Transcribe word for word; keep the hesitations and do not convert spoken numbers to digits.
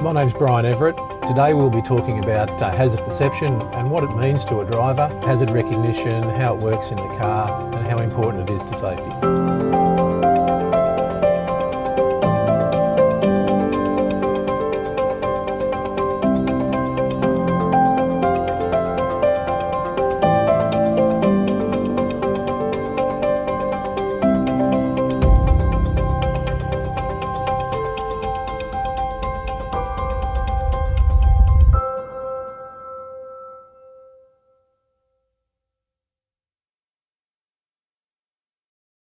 my name's Brian Everett. Today we'll be talking about uh, hazard perception and what it means to a driver, hazard recognition, how it works in the car and how important it is to safety.